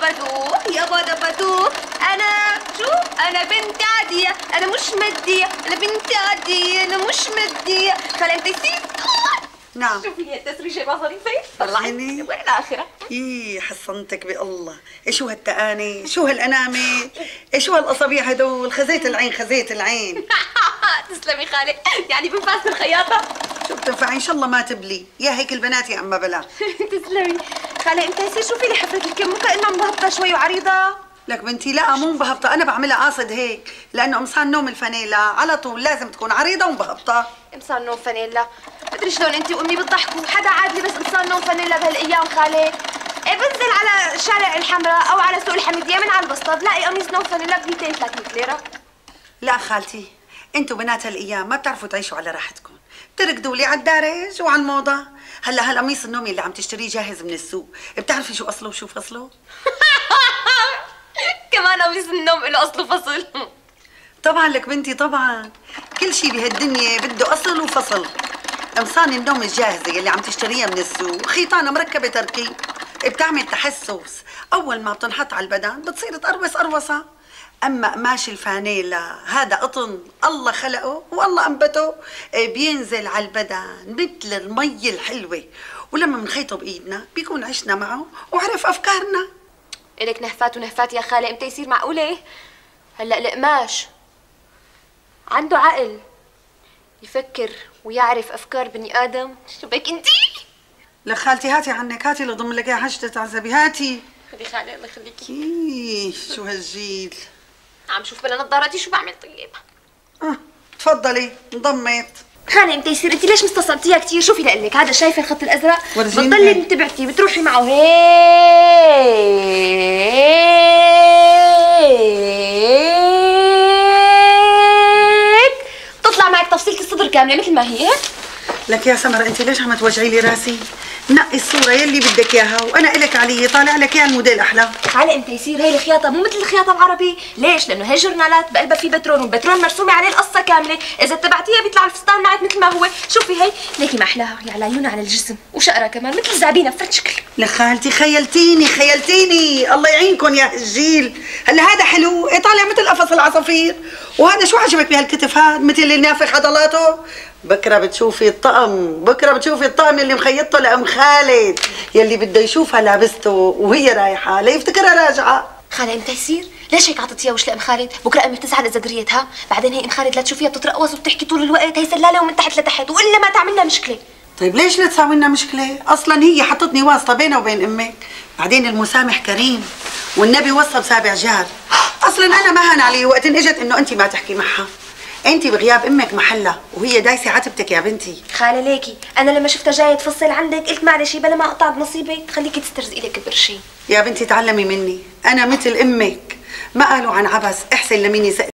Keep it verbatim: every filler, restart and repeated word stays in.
دبدوب يابا دبدوب. انا شو انا بنت عاديه، انا مش ماديه، انا بنت عاديه، انا مش ماديه. خلي انت يصير نعم. شوفي لي التسريشه ما ظريفه. طلعيني وين الاخره؟ ايه حصنتك بالله. ايه شو هالتقاني، شو هالانامه، ايه شو هالاصابيع هدول. خزيت العين خزيت العين. تسلمي خالي، يعني بنفاس الخياطه. شو بتنفعي ان شاء الله ما تبلي يا هيك البنات يا اما بلا. تسلمي خالي. انت يصير شوفي لي حفره الكم، مو كانها مبهبطه شوي وعريضه. لك بنتي لا مو مبهبطه، انا بعملها قاصد هيك لانه قمصان نوم الفانيلا على طول لازم تكون عريضه ومبهبطه. قمصان نوم فانيلا؟ مدري شلون انت وامي بتضحكوا، حدا عاد لي بس قمصان نوم فانيلا بهالايام خالي. إيه بنزل على شارع الحمراء او على سوق الحميديه من على البسطه بلاقي قميص نوم فانيلا ب مئتين ثلاثمئة ليره. لا خالتي انتوا بنات هالايام ما بتعرفوا تعيشوا على راحتكم، بتركضوا لي على الدارج وعلى الموضه. هلا هالقميص النومي اللي عم تشتريه جاهز من السوق، بتعرفي شو اصله وشو فصله؟ كمان قميص النوم له اصل وفصل. طبعا لك بنتي طبعا، كل شيء بهالدنيا بده اصل وفصل. قمصان النوم الجاهزه اللي عم تشتريها من السوق خيطانه مركبه تركيب، بتعمل تحسس، اول ما بتنحط على البدن بتصير تقربص قربصه. اما قماش الفانيلا هذا قطن الله خلقه والله انبته، بينزل على البدن مثل المي الحلوه، ولما بنخيطه بايدنا بيكون عشنا معه وعرف افكارنا. الك نهفات ونهفات يا خالي، امتى يصير معقوله؟ هلا القماش عنده عقل يفكر ويعرف افكار بني ادم. شو بك انتي؟ لك خالتي هاتي عنك، هاتي لضم لك اياها حاجة تعذبي، هاتي. خدي خالي الله يخليكي. ايه شو هالجيل. عم شوف بلا نظاراتي شو بعمل. طيب اه تفضلي انضمت. خالي امتى يصير انت ليش مستصعبتيها كثير؟ شوفي لقلك هذا شايفه الخط الازرق؟ ورجيني. بتضلي انتبهتي بتروحي معه هيك تطلع معك تفصيلة الصدر كاملة مثل ما هي. لك يا سمرة انت ليش عم توجعي لي راسي؟ نقي الصورة يلي بدك اياها وانا الك علي طالع لك اياها الموديل احلى. خالي امتى يصير هي الخياطة مو مثل الخياطة العربي؟ ليش؟ لأنه هي جورنالات بقلبها في بترون والبترون مرسومة عليه القصة كاملة، إذا اتبعتيها بيطلع الفستان معك مثل ما هو، شوفي هي ليكي ما أحلاها، يا على عيونها على الجسم وشقرة كمان مثل الزعبينة بفرد شكل. لك خالتي خيلتيني خيلتيني الله يعينكم يا الجيل. هلا هذا حلو إيه طالع مثل قفص العصافير، وهذا شو عجبك بهالكتف هاد مثل اللي نافخ عضلاته؟ بكره بتشوفي الطقم، بكره بتشوفي الطقم اللي مخيطته لأم خالد يلي بده يشوفها لابسته وهي رايحه ليفتكرها راجعه. خالي امتى يصير؟ ليش هيك عطيتيها وش لأم خالد؟ بكره امي بتزعل اذا دريتها، بعدين هي ام خالد لا تشوفيها بتترقص وبتحكي طول الوقت، هي سلاله ومن تحت لتحت والا ما تعملنا مشكله. طيب ليش لا تساوي لنا مشكله؟ اصلا هي حطتني واسطه بينها وبين امك، بعدين المسامح كريم والنبي وصى بسابع جار. اصلا انا ما هان علي وقت ان اجت انه انت ما تحكي معها، انت بغياب امك محلها وهي دايسه عتبتك يا بنتي. خالي ليكي انا لما شفتها جايه تفصل عندك قلت معلش بلا ما اقطع بنصيبك خليكي تسترزقي لك بقرشين. يا بنتي تعلمي مني، انا مثل امك، ما قالوا عن عبس احسن لمين يسأل.